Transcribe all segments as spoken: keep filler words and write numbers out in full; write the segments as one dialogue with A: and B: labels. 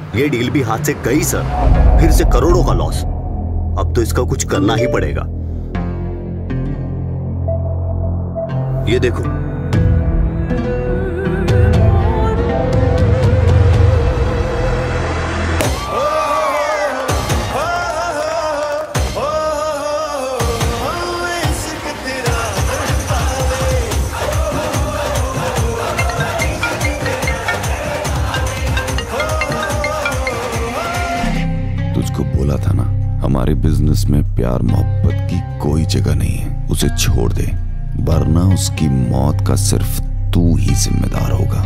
A: ये डील भी हाथ से गई सर, फिर से करोड़ों का लॉस। अब तो इसका कुछ करना ही पड़ेगा। ये देखो,
B: तुझको बोला था ना, हमारे बिजनेस में प्यार मोहब्बत की कोई जगह नहीं है। उसे छोड़ दे, वरना उसकी मौत का सिर्फ तू ही जिम्मेदार होगा।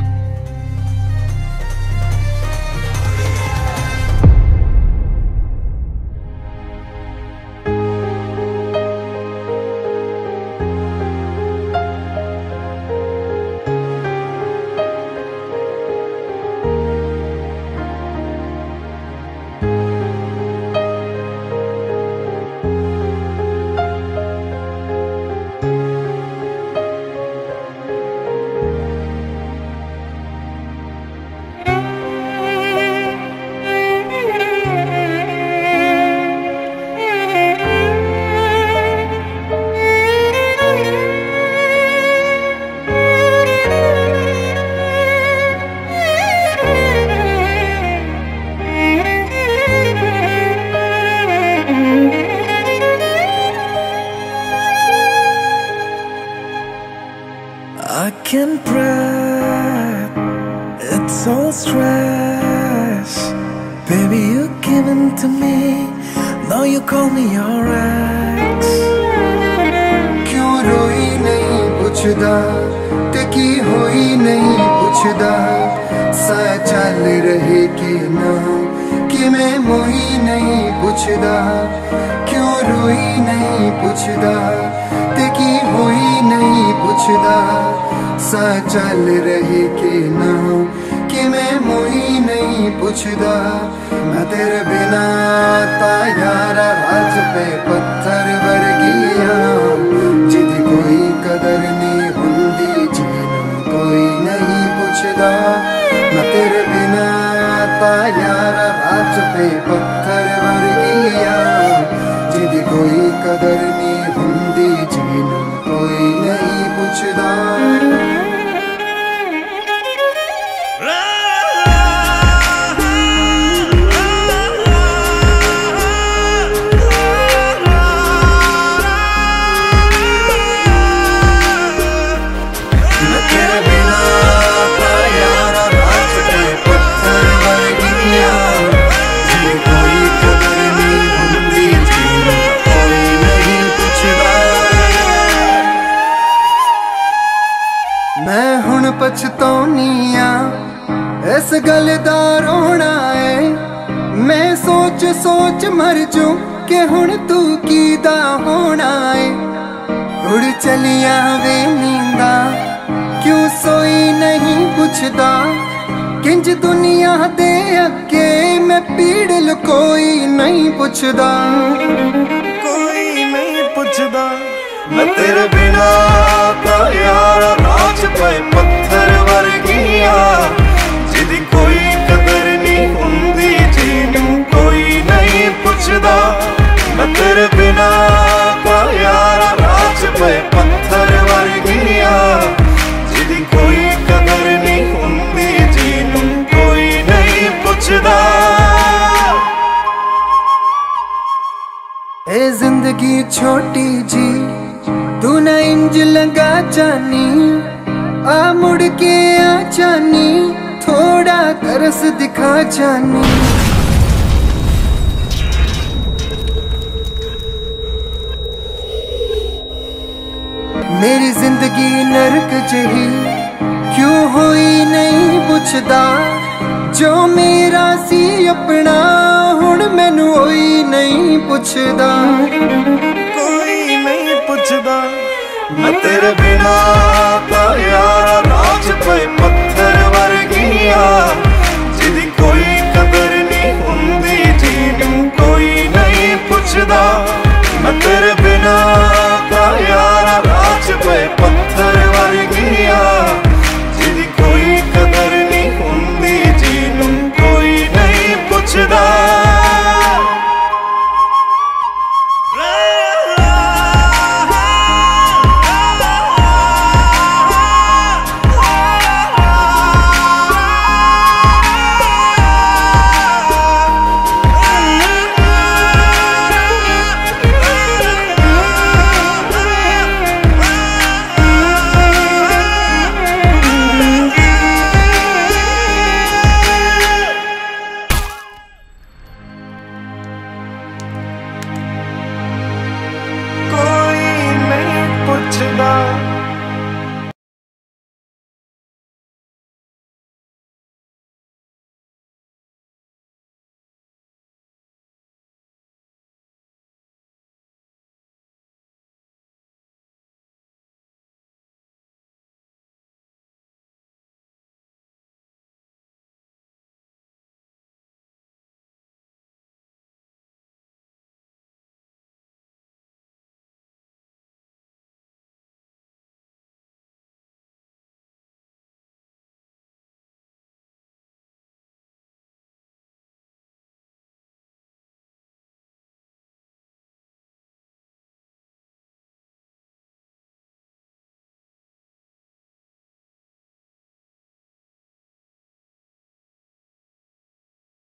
C: I can breathe, it's all stress. Baby, you given to me, now you call me your ex.
D: क्यों रोई नहीं पुछदा, ते की होई नहीं पुछदा, सा चल रहे कि ना, कि मैं मोही नहीं पुछदा। क्यों रोई नहीं पुछदा, ते की होई नहीं पुछदा, सा चल रहे कि ना, कि मैं मोही नहीं पुछदा। मैं तेरे बिना ता यारा राज पे पत्थर वर्गिया, जिदी कोई कदर नहीं हुंदी, जीनू कोई नहीं पुछदा। मैं तेरे बिना ता यारा राज पे पत्थर वर्गिया, जिदी कोई कदर नहीं हुंदी, जीनू कोई नहीं पुछदा। मैं हुण पछताउनी आ, इस गल दा रोना है। मैं सोच सोच मर जूं कि हुण तू कीदा होना है। उड़ चलिया वे नींदा, क्यों सोई नहीं पुछदा, किंज दुनिया दे अगे मैं पीड़ लुकोई नहीं पुछदा। कोई नहीं पुछदा, मैं तेरे बिना ता यारा राज पे पत्थर वर्गिया, जिदी कोई कदर नहीं हुंदी, जीनू कोई नहीं पुछदा। मैं तेरे बिना ता यारा राज पे पत्थर वर्गिया, जिदी कोई कदर नहीं हुंदी, जीनू कोई नहीं पुछदा। ए जिंदगी छोटी जी, तू ना इंज लगा जानी, आ मुड़ के आ जानी, थोड़ा तरस दिखा जानी। मेरी जिंदगी नरक जही, क्यों होई नहीं पुछदा, जो मेरा सी अपना हुण मैनू होई नहीं पुछदा। कोई नहीं पुछदा, मैं तेरे बिना ता यारा राज पे पत्थर वर्गिया,